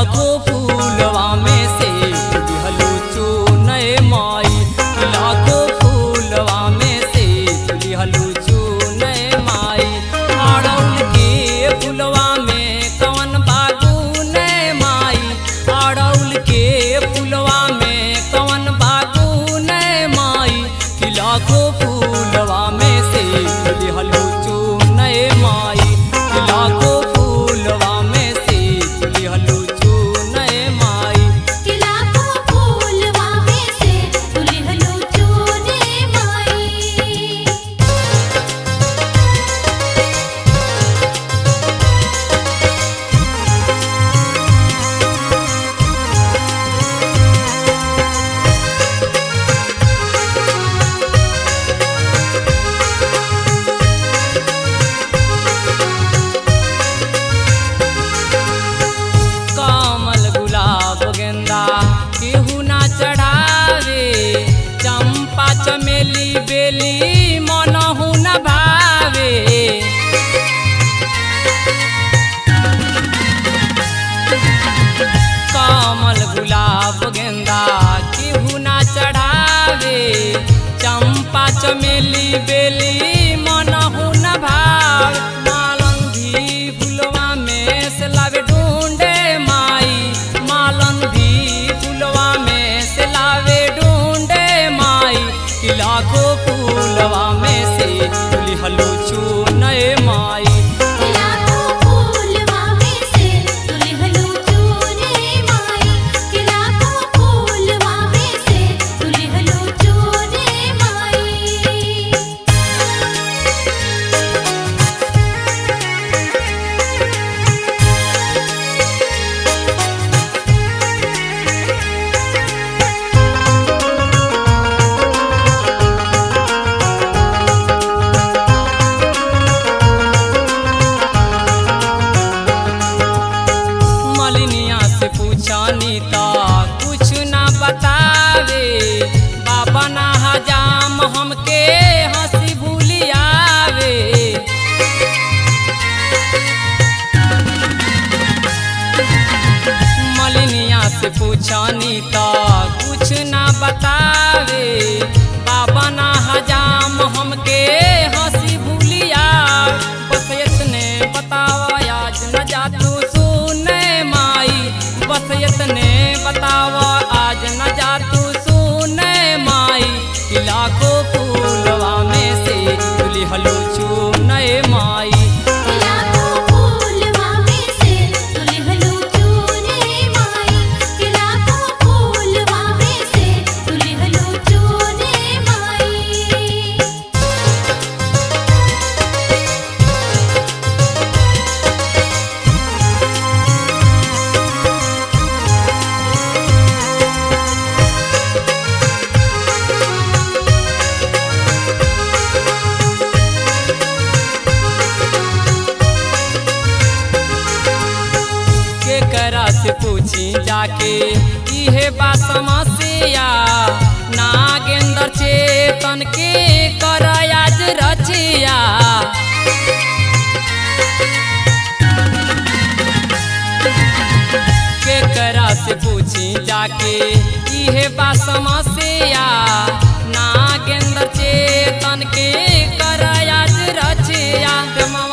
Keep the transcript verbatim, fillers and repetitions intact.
लाखों फूलवा में से दिहलू चुने माई, लाखों फूलवा में से दिहलू चुने माई। अड़उल के फूलवा में कवन बागु ने माई, अड़उल के फूलवा में कवन बागु ने माई, लाखों फूलवा में से दिहलू चुने माई, लाखों फूलवा में से दिहलू चुने माई, लाखों फूलवा में से दिहलू चुने माई। कमल गुलाब गेंदा केहू ना चढ़ावे, चंपा चमेली बेली मनहु न भावे। कमल गुलाब गेंदा केहू ना चढ़ावे, चंपा चमेली बेली मनहु न भावे। मालंदी फुलवा में से लावे ढूंढे माई, मालंदी फुलवा में से लावे ढूंढे माई, लाखों फूलवा में से दिहलू चुने माई, लाखों फूलवा में से दिहलू चुने माई, लाखों फूलवा में से दिहलू चुने माई। मलिनिया से पूछानी ता कुछ ना बतावे, बाबा ना हजाम हमके हंसी भूलियावे। मलिनिया से पूछानी ता कुछ ना बतावे, बाबा ना हजाम हमके हंसी भूलियावे। बस इतने बतावा आज न जा तू सुने माई, बस इतने बतावा आज न जा तू सुने माई, लाखों फूलवा में से दिहलू चुने माई, लाखों फूलवा में से दिहलू चुने माई, लाखों फूलवा में से दिहलू चुने माई। केकरा से पूछी जाके इहे बा समस्या, नागेंद्र चेतन के कर आज रचिया। केकरा से पूछी जाके इहे बा समस्या, नागेंद्र चेतन के कर आज रचिया।